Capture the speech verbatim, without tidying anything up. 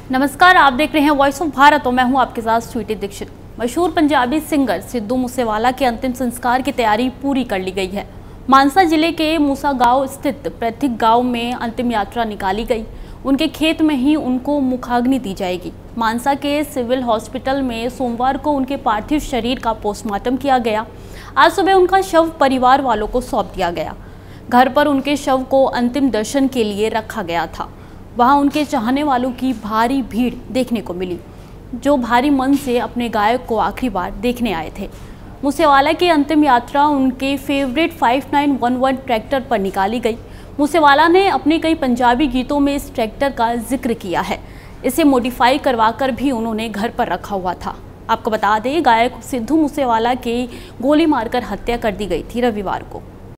नमस्कार, आप देख रहे हैं वॉइस ऑफ भारत और मैं हूं आपके साथ स्वीटी दीक्षित। मशहूर पंजाबी सिंगर सिद्धू मूसेवाला के अंतिम संस्कार की तैयारी पूरी कर ली गई है। मानसा जिले के मूसा गांव स्थित पैतृक गांव में अंतिम यात्रा निकाली गई। उनके खेत में ही उनको मुखाग्नि दी जाएगी। मानसा के सिविल हॉस्पिटल में सोमवार को उनके पार्थिव शरीर का पोस्टमार्टम किया गया। आज सुबह उनका शव परिवार वालों को सौंप दिया गया। घर पर उनके शव को अंतिम दर्शन के लिए रखा गया था। वहां उनके चाहने वालों की भारी भीड़ देखने को मिली, जो भारी मन से अपने गायक को आखिरी बार देखने आए थे। मूसेवाला की अंतिम यात्रा उनके favourite five nine one one tractor पर निकाली गई। मूसेवाला ने अपने कई पंजाबी गीतों में इस ट्रैक्टर का जिक्र किया है। इसे मॉडिफाई करवाकर भी उन्होंने घर पर रखा हुआ था। आपको बता दें, गायक सिद्धू मूसेवाला की गोली मारकर हत्या कर दी गई थी रविवार को।